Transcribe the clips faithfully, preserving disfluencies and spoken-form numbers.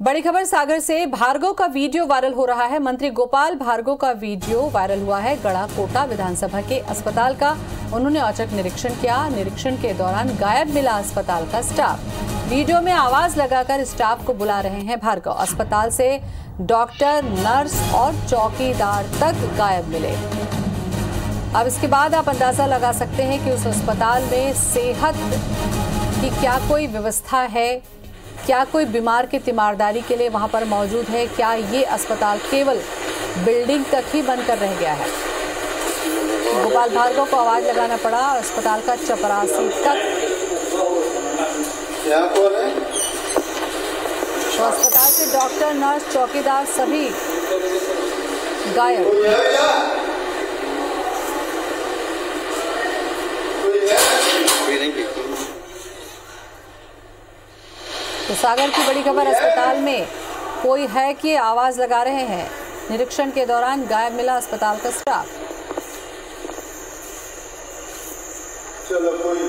बड़ी खबर सागर से भार्गव का वीडियो वायरल हो रहा है। मंत्री गोपाल भार्गव का वीडियो वायरल हुआ है गढ़ाकोटा विधानसभा के अस्पताल का। उन्होंने औचक निरीक्षण किया। निरीक्षण के दौरान गायब मिला अस्पताल का स्टाफ। वीडियो में आवाज लगाकर स्टाफ को बुला रहे हैं भार्गव। अस्पताल से डॉक्टर, नर्स और चौकीदार तक गायब मिले। अब इसके बाद आप अंदाजा लगा सकते हैं कि उस अस्पताल में सेहत की क्या कोई व्यवस्था है, क्या कोई बीमार की तीमारदारी के लिए वहां पर मौजूद है, क्या ये अस्पताल केवल बिल्डिंग तक ही बनकर रह गया है। गोपाल भार्गव को आवाज लगाना पड़ा और अस्पताल का चपरासी तक। तो अस्पताल से डॉक्टर, नर्स, चौकीदार सभी गायब। तो सागर की बड़ी खबर, अस्पताल में कोई है कि आवाज लगा रहे हैं। निरीक्षण के दौरान गायब मिला अस्पताल का स्टाफ। चलो कोई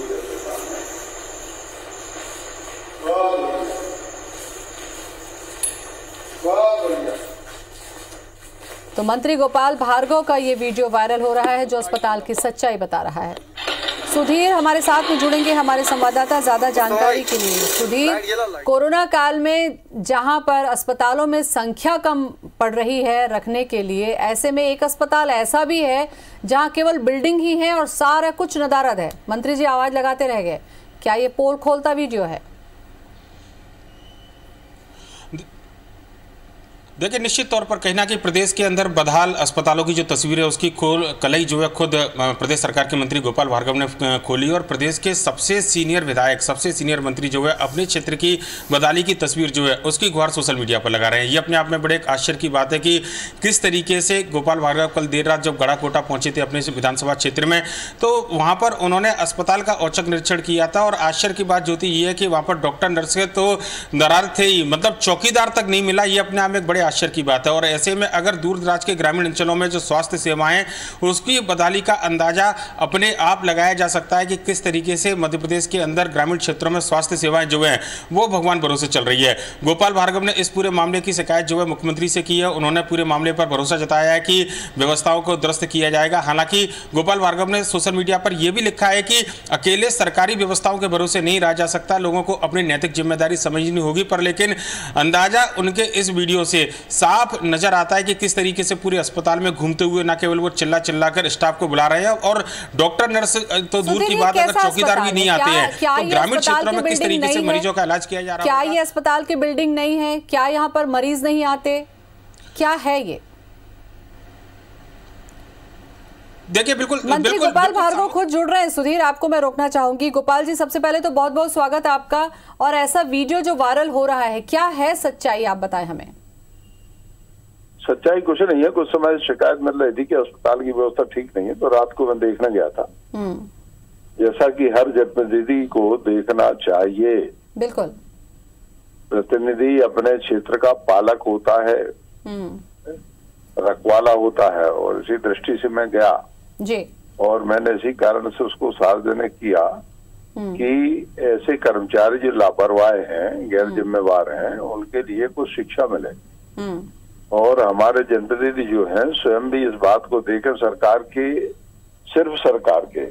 तो मंत्री गोपाल भार्गव का ये वीडियो वायरल हो रहा है जो अस्पताल की सच्चाई बता रहा है। सुधीर हमारे साथ में जुड़ेंगे, हमारे संवाददाता, ज्यादा जानकारी के लिए। सुधीर, कोरोना काल में जहां पर अस्पतालों में संख्या कम पड़ रही है रखने के लिए, ऐसे में एक अस्पताल ऐसा भी है जहां केवल बिल्डिंग ही है और सारा कुछ नदारद है। मंत्री जी आवाज लगाते रह गए। क्या ये पोल खोलता वीडियो है? देखिए, निश्चित तौर पर कहना कि प्रदेश के अंदर बदहाल अस्पतालों की जो तस्वीर है उसकी खोल कलई जो है खुद प्रदेश सरकार के मंत्री गोपाल भार्गव ने खोली और प्रदेश के सबसे सीनियर विधायक, सबसे सीनियर मंत्री जो है अपने क्षेत्र की बदहाली की तस्वीर जो है उसकी गुहार सोशल मीडिया पर लगा रहे हैं। ये अपने आप में बड़े एक आश्चर्य की बात है कि किस तरीके से गोपाल भार्गव कल देर रात जब गढ़ाकोटा पहुंचे थे अपने विधानसभा क्षेत्र में, तो वहाँ पर उन्होंने अस्पताल का औचक निरीक्षण किया था। और आश्चर्य की बात जो थी ये है कि वहाँ पर डॉक्टर, नर्स के तो दरार थे ही, मतलब चौकीदार तक नहीं मिला। ये अपने आप में एक बड़े आश्चर्य की बात है। और ऐसे में अगर दूर दराज के ग्रामीण अंचलों में जो स्वास्थ्य सेवाएं, उसकी बदहाली का अंदाजा अपने आप लगाया जा सकता है कि किस तरीके से मध्य प्रदेश के अंदर ग्रामीण क्षेत्रों में स्वास्थ्य सेवाएं जो है वो भगवान भरोसे चल रही है। गोपाल भार्गव ने इस पूरे मामले की शिकायत जो है मुख्यमंत्री से की है। उन्होंने पूरे मामले पर भरोसा जताया है कि व्यवस्थाओं को दुरुस्त किया जाएगा। हालांकि गोपाल भार्गव ने सोशल मीडिया पर यह भी लिखा है कि अकेले सरकारी व्यवस्थाओं के भरोसे नहीं रहा जा सकता, लोगों को अपनी नैतिक जिम्मेदारी समझनी होगी। पर लेकिन अंदाजा उनके इस वीडियो से साफ नजर आता है कि किस तरीके से पूरे अस्पताल में घूमते हुए न केवल वो चिल्ला चिल्ला कर स्टाफ को बुला रहे हैं और डॉक्टर, नर्स तो दूर की बात, अगर चौकीदार भी नहीं आते हैं तो ग्रामीण क्षेत्रों में किस तरीके से मरीजों का इलाज किया जा रहा है। क्या ये अस्पताल की बिल्डिंग नहीं है? क्या यहाँ पर मरीज नहीं आते? क्या है ये? देखिए, बिल्कुल मंत्री गोपाल भार्गव खुद जुड़ रहे हैं। सुधीर, आपको मैं रोकना चाहूंगी। गोपाल जी, सबसे पहले तो बहुत बहुत स्वागत आपका। और ऐसा वीडियो जो वायरल हो रहा है, क्या है सच्चाई, आप बताएं हमें। सच्चाई कुछ नहीं है। कुछ समय शिकायत मिल रही थी कि अस्पताल की व्यवस्था ठीक नहीं है, तो रात को मैं देखने गया था। जैसा कि हर जनप्रतिनिधि को देखना चाहिए। बिल्कुल, प्रतिनिधि अपने क्षेत्र का पालक होता है, रखवाला होता है। और इसी दृष्टि से मैं गया जी, और मैंने इसी कारण से उसको सार्वजनिक किया कि ऐसे कर्मचारी जो लापरवाह हैं, गैर जिम्मेवार हैं, उनके लिए कुछ शिक्षा मिले। और हमारे जनप्रतिनिधि जो हैं स्वयं भी इस बात को देकर सरकार के, सिर्फ सरकार के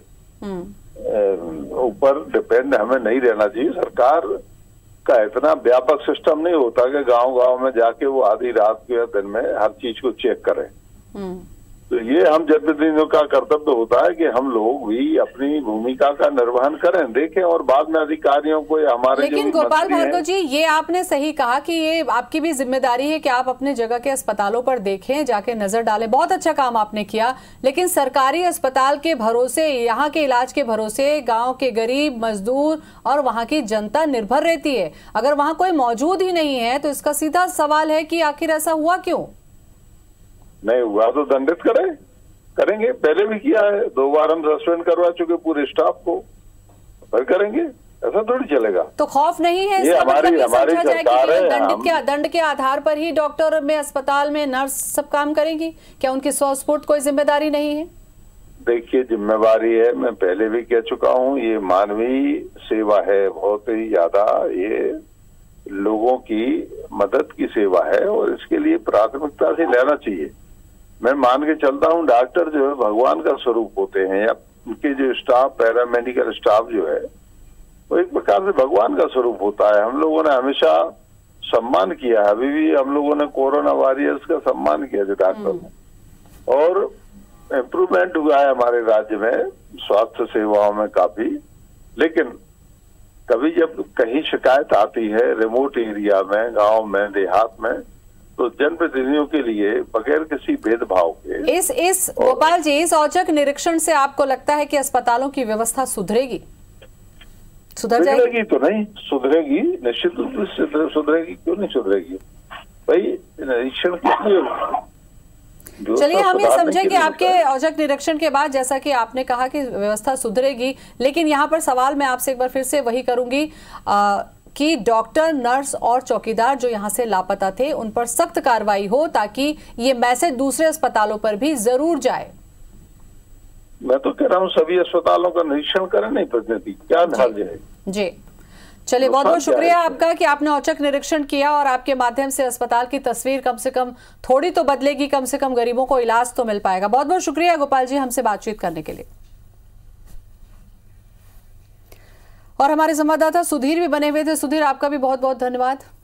ऊपर डिपेंड हमें नहीं रहना चाहिए। सरकार का इतना व्यापक सिस्टम नहीं होता कि गांव गांव में जाके वो आधी रात के या दिन में हर चीज को चेक करें। तो ये हम जनप्रतिनिधियों का कर्तव्य होता है कि हम लोग भी अपनी भूमिका का निर्वहन करें, देखें, और बाद में अधिकारियों को या हमारे। लेकिन गोपाल भार्गव जी, ये आपने सही कहा कि ये आपकी भी जिम्मेदारी है कि आप अपने जगह के अस्पतालों पर देखें, जाके नजर डालें। बहुत अच्छा काम आपने किया। लेकिन सरकारी अस्पताल के भरोसे, यहाँ के इलाज के भरोसे गाँव के गरीब, मजदूर और वहाँ की जनता निर्भर रहती है। अगर वहाँ कोई मौजूद ही नहीं है तो इसका सीधा सवाल है कि आखिर ऐसा हुआ क्यों? नहीं हुआ तो दंडित करें, करेंगे। पहले भी किया है, दो बार हम सस्पेंड करवा चुके पूरे स्टाफ को, फिर करेंगे। ऐसा थोड़ी चलेगा। तो खौफ नहीं है? ये हमारी हमारी सरकार है। दंड के दंड के आधार पर ही डॉक्टर में, अस्पताल में नर्स सब काम करेंगी? क्या उनकी स्वस्फूर्त कोई जिम्मेदारी नहीं है? देखिए, जिम्मेवारी है, मैं पहले भी कह चुका हूँ, ये मानवीय सेवा है बहुत ही ज्यादा। ये लोगों की मदद की सेवा है और इसके लिए प्राथमिकता से लेना चाहिए। मैं मान के चलता हूँ डॉक्टर जो है भगवान का स्वरूप होते हैं, या उनके जो स्टाफ, पैरामेडिकल स्टाफ जो है वो एक प्रकार से भगवान का स्वरूप होता है। हम लोगों ने हमेशा सम्मान किया है, अभी भी हम लोगों ने कोरोना वॉरियर्स का सम्मान किया था डॉक्टर ने, और इम्प्रूवमेंट हुआ है हमारे राज्य में स्वास्थ्य सेवाओं में काफी। लेकिन कभी जब कहीं शिकायत आती है रिमोट एरिया में, गांव में, देहात में, तो जनप्रतिनिधियों के लिए बगैर किसी भेदभाव के इस इस गोपाल जी, इस औचक निरीक्षण से आपको लगता है कि अस्पतालों की व्यवस्था सुधरेगी, सुधर जाएगी? सुधरेगी तो नहीं सुधरेगी, निश्चित रूप से सुधरेगी। क्यों नहीं सुधरेगी भाई, निरीक्षण किसलिए? चलिए हम ये समझे कि आपके औचक निरीक्षण के बाद जैसा कि आपने कहा कि व्यवस्था सुधरेगी, लेकिन यहाँ पर सवाल मैं आपसे एक बार फिर से वही करूंगी आ, कि डॉक्टर, नर्स और चौकीदार जो यहाँ से लापता थे उन पर सख्त कार्रवाई हो, ताकि ये मैसेज दूसरे अस्पतालों पर भी जरूर जाए। मैं तो कह रहा हूँ सभी अस्पतालों का निरीक्षण करें, नहीं प्रतिनिधि क्या धार्य है जी। चलिए बहुत बहुत शुक्रिया आपका कि आपने औचक निरीक्षण किया और आपके माध्यम से अस्पताल की तस्वीर कम से कम थोड़ी तो बदलेगी, कम से कम गरीबों को इलाज तो मिल पाएगा। बहुत बहुत शुक्रिया गोपाल जी हमसे बातचीत करने के लिए। और हमारे संवाददाता सुधीर भी बने हुए थे। सुधीर, आपका भी बहुत बहुत धन्यवाद।